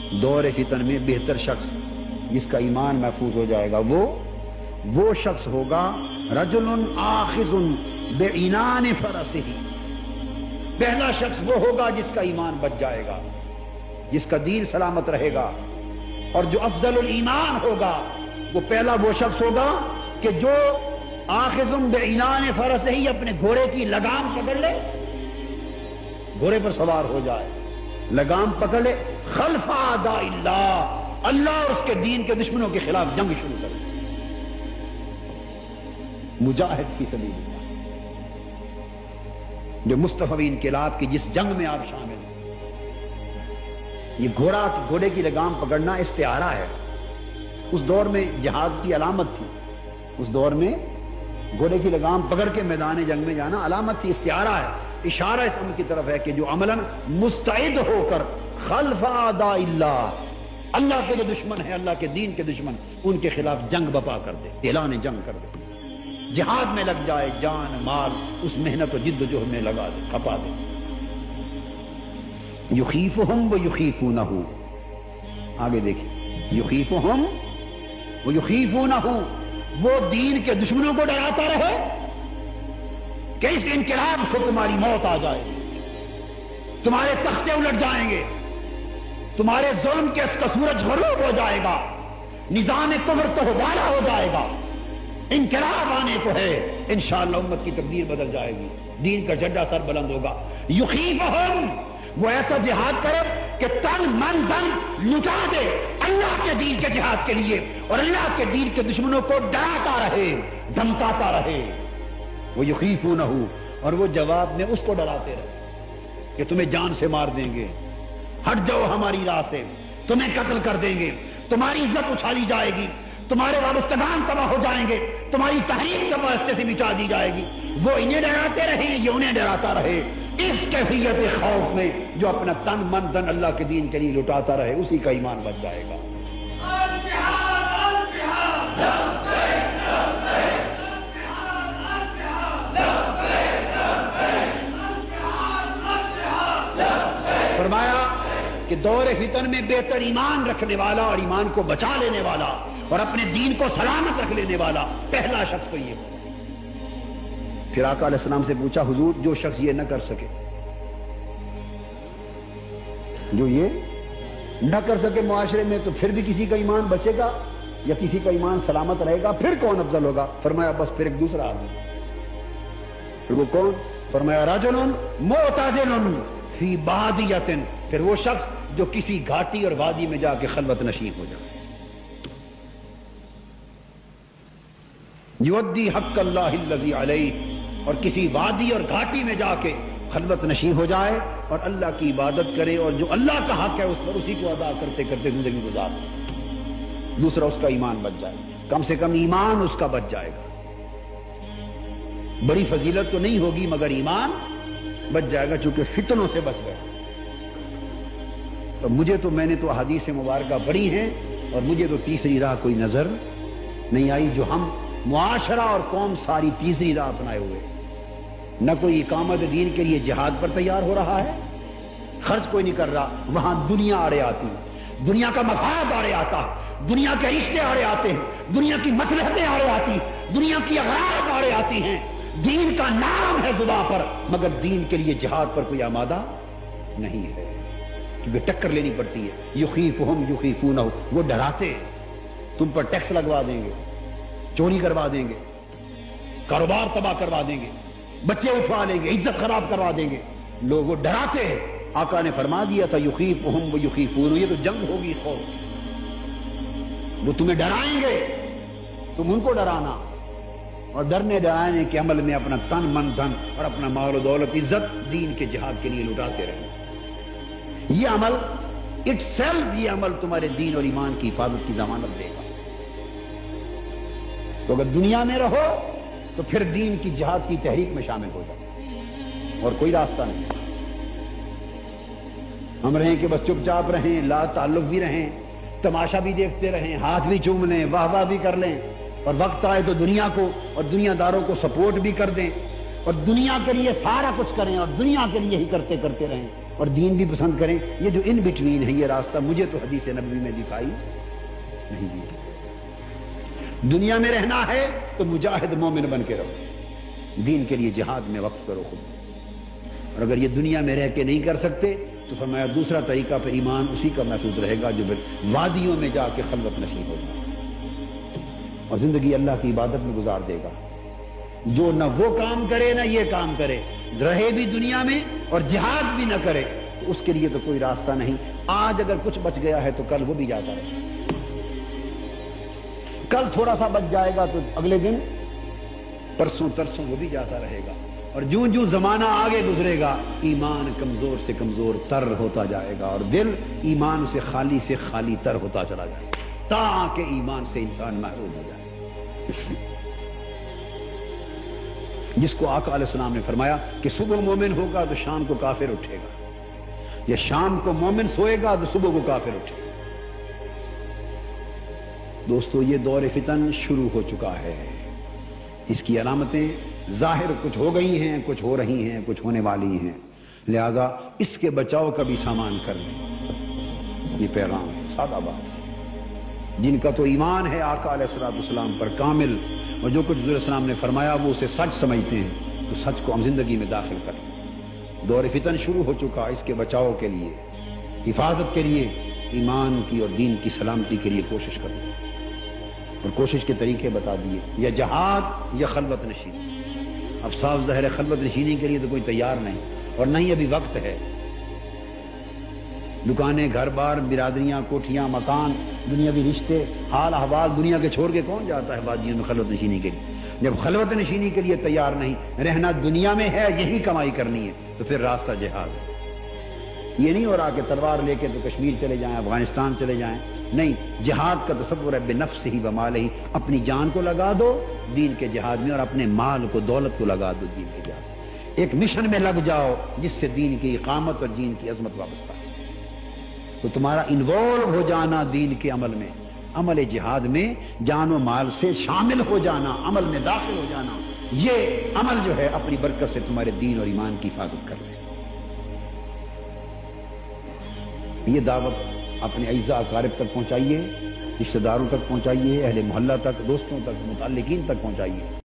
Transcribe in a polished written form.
دور فتن میں بہتر شخص جس کا ایمان محفوظ ہو جائے گا وہ شخص ہوگا رجل آخذ بعنان فرسہ، پہلا شخص وہ ہوگا جس کا ایمان بچ جائے گا، جس کا دین سلامت رہے گا. اور جو افضل الایمان ہوگا وہ پہلا وہ شخص ہوگا کہ جو آخذ بعنان فرسہ ہی اپنے گھوڑے کی لگام پکڑ لے، گھوڑے پر سوار ہو جائے، لگام پکڑ لے، خلف اعداء اللہ، اللہ اور اس کے دین کے دشمنوں کے خلاف جنگ شروع کرے. مجاہد فی سبیل اللہ، جو مصطفی انقلاب کی جس جنگ میں آپ شامل ہیں. یہ گھوڑے کی لگام پکڑنا استعارہ ہے. اس دور میں جہاد کی علامت تھی، اس دور میں گھوڑے کی لگام پکڑ کے میدان جنگ میں جانا علامت تھی، استعارہ ہے، اشارہ اس امر کی طرف ہے کہ جو عملاً مستعد ہو کر خلف اعداء اللہ، اللہ کے جو دشمن ہیں، اللہ کے دین کے دشمن، ان کے خلاف جنگ بپا کر دے، اعلان جنگ کر دے، جہاد میں لگ جائے، جان مال اس محنت و جد و جہد میں لگا دے، کھپا دے. یخیفہم و یخیفونہ، آگے دیکھیں، یخیفہم و یخیفونہ، وہ دین کے دشمنوں کو ڈراتا رہے کہ اس انقلاب سے تمہاری موت آ جائے، تمہارے تختے الٹ جائیں گے، تمہارے ظلم کے اس کا سورج غروب ہو جائے گا، نظام کفر تہوارا ہو جائے گا، انقلاب آنے کو ہے، انشاءاللہ امت کی تقدیر بدل جائے گی، دین کا جھنڈا سر بلند ہوگا. یخیفہم، وہ ایسا جہاد کرے کہ تن من دھن لٹا دے اللہ کے دین کے جہاد کے لیے، اور اللہ کے دین کے دشمنوں کو ڈراتا رہے، دھمکاتا رہے. وہ یخیفونہ، اور وہ جواب میں اس کو ڈراتے رہے کہ تمہیں جان سے مار دیں گے، ہٹ جاؤ ہماری راہ سے، تمہیں قتل کر دیں گے، تمہاری عزت اچھالی جائے گی، تمہارے وابستگان تباہ ہو جائیں گے، تمہاری تحریر کے واسطے سے مٹا دی جائے گی. وہ انہیں ڈراتے رہے، یہ انہیں ڈراتا رہے. اس کیفیت خوف میں جو اپنا تن من دھن اللہ کے دین کے لیے لٹاتا رہے، اسی کا ایمان بچ جائے گا. فرمایا کہ دور فتن میں بہتر ایمان رکھنے والا اور ایمان کو بچا لینے والا اور اپنے دین کو سلامت رکھ لینے والا پہلا شخص تو یہ ہو. پھر آقا علیہ السلام سے پوچھا، حضور جو شخص یہ نہ کر سکے، جو یہ نہ کر سکے معاشرے میں، تو پھر بھی کسی کا ایمان بچے گا یا کسی کا ایمان سلامت رہے گا؟ پھر کون افضل ہوگا؟ فرمایا بس پھر ایک دوسرا آدمی. پھر وہ کون؟ فرمایا رجل معتزل فی بادیۃ، پھر وہ شخص جو کسی گھاٹی اور وادی میں جا کے خلوت نشین ہو جائے. یؤدی حق اللہ الذی علیہ، اور کسی وادی اور گھاٹی میں جا کے خلوت نشین ہو جائے اور اللہ کی عبادت کرے، اور جو اللہ کا حق ہے اس پر اسی کو ادا کرتے کرتے زندگی گزار. دوسرا اس کا ایمان بچ جائے، کم سے کم ایمان اس کا بچ جائے گا. بڑی فضیلت تو نہیں ہوگی مگر ایمان بچ جائے گا، چونکہ فتنوں سے بچ گئے. تو میں نے تو احادیث مبارکہ پڑھی ہیں، اور مجھے تو تیسری راہ کوئی نظر نہیں آئی جو ہم معاشرہ اور قوم ساری تیسری راہ اپنائے ہوئے. نہ کوئی اقامت دین کے لیے جہاد پر تیار ہو رہا ہے، خرچ کوئی نہیں کر رہا، وہاں دنیا آڑے آتی، دنیا کا مفاد آڑے آتا، دنیا کے رشتے آڑے آتے ہیں، دنیا کی مصلحتیں آڑے آتی، دنیا کی اغراض آڑے آتی ہیں. دین کا نام ہے زباں پر، مگر دین کے لیے جہاد پر کوئی آمادہ نہیں ہے، کیونکہ ٹکر لینی پڑتی ہے. یخیفہم یخیفونہ، وہ ڈراتے ہیں، تم پر ٹیکس لگوا دیں گے، چوری کروا دیں گے، کاروبار تباہ کروا دیں گے، بچے اٹھوا لیں گے، عزت خراب کروا دیں گے. لوگ وہ ڈراتے ہیں. آقا نے فرما دیا تھا یخیفہم و یخیفون، یہ تو جنگ ہوگی خوف. وہ تمہیں ڈرائیں گے، تم ان کو ڈرانا، اور ڈرنے ڈرانے کے عمل میں اپنا تن من دھن اور اپنا مال و دولت عزت دین کے جہاد کے لیے لٹاتے رہے. یہ عمل اٹ سیلف، یہ عمل تمہارے دین اور ایمان کی حفاظت کی ضمانت دے گا. تو اگر دنیا میں رہو تو پھر دین کی جہاد کی تحریک میں شامل ہو جاؤ، اور کوئی راستہ نہیں. ہم رہیں کہ بس چپ چاپ رہیں، لا تعلق بھی رہیں، تماشا بھی دیکھتے رہیں، ہاتھ بھی چوم لیں، واہ واہ بھی کر لیں، اور وقت آئے تو دنیا کو اور دنیا داروں کو سپورٹ بھی کر دیں، اور دنیا کے لیے سارا کچھ کریں اور دنیا کے لیے ہی کرتے کرتے رہیں اور دین بھی پسند کریں، یہ جو ان بٹوین ہے یہ راستہ مجھے تو حدیث نبوی میں دکھائی نہیں دی۔ دنیا میں رہنا ہے تو مجاہد مومن بن کے رہو، دین کے لیے جہاد میں وقف کرو خود، اور اگر یہ دنیا میں رہ کے نہیں کر سکتے تو فرمایا دوسرا طریقہ پہ ایمان اسی کا محفوظ رہے گا جو وادیوں میں جا کے خلوت نشین ہو جائے اور زندگی اللہ کی عبادت میں گزار دے گا۔ جو نہ وہ کام کرے نہ یہ کام کرے، رہے بھی دنیا میں اور جہاد بھی نہ کرے، تو اس کے لیے تو کوئی راستہ نہیں۔ آج اگر کچھ بچ گیا ہے تو کل وہ بھی جاتا رہے، کل تھوڑا سا بچ جائے گا تو اگلے دن پرسوں ترسوں وہ بھی جاتا رہے گا، اور جوں جوں زمانہ آگے گزرے گا ایمان کمزور سے کمزور تر ہوتا جائے گا اور دل ایمان سے خالی تر ہوتا چلا جائے گا تاکہ ایمان سے انسان محروم ہو جائے۔ جس کو آقا علیہ السلام نے فرمایا کہ صبح مومن ہوگا تو شام کو کافر اٹھے گا، یا شام کو مومن سوئے گا تو صبح کو کافر اٹھے گا۔ دوستو یہ دور فتن شروع ہو چکا ہے، اس کی علامتیں ظاہر کچھ ہو گئی ہیں، کچھ ہو رہی ہیں، کچھ ہونے والی ہیں، لہذا اس کے بچاؤ کا بھی سامان کر لیں۔ یہ پیغام ہے، سادہ بات، جن کا تو ایمان ہے آقا علیہ السلام پر کامل، اور جو کچھ حضور علیہ السلام نے فرمایا وہ اسے سچ سمجھتے ہیں، تو سچ کو ہم زندگی میں داخل کریں۔ دور فتن شروع ہو چکا، اس کے بچاؤ کے لیے، حفاظت کے لیے، ایمان کی اور دین کی سلامتی کے لیے کوشش کریں، اور کوشش کے طریقے بتا دیے، یا جہاد یا خلوت نشینی۔ اب صاف ظاہر ہے خلوت نشینی کے لیے تو کوئی تیار نہیں، اور نہیں ابھی وقت ہے۔ دکانیں، گھر بار، برادریاں، کوٹھیاں، مکان، دنیاوی رشتے، حال احوال دنیا کے چھوڑ کے کون جاتا ہے وادیوں میں خلوت نشینی کے لیے؟ جب خلوت نشینی کے لیے تیار نہیں، رہنا دنیا میں ہے، یہی کمائی کرنی ہے، تو پھر راستہ جہاد ہے۔ یہ نہیں ہو رہا کہ تلوار لے کے تو کشمیر چلے جائیں، افغانستان چلے جائیں، نہیں، جہاد کا تصور ہے بنفس ہی ومال ہی، اپنی جان کو لگا دو دین کے جہاد میں، اور اپنے مال کو، دولت کو لگا دو دین کے جہاد میں۔ ایک مشن میں لگ جاؤ جس سے دین کی اقامت اور دین کی عظمت وابستہ ہے، تو تمہارا انوالو ہو جانا دین کے عمل میں، عمل جہاد میں جان و مال سے شامل ہو جانا، عمل میں داخل ہو جانا، یہ عمل جو ہے اپنی برکت سے تمہارے دین اور ایمان کی حفاظت کر لے۔ یہ دعوت اپنے اعزاء اقارب تک پہنچائیے، رشتہ داروں تک پہنچائیے، اہل محلہ تک، دوستوں تک، متعلقین تک پہنچائیے۔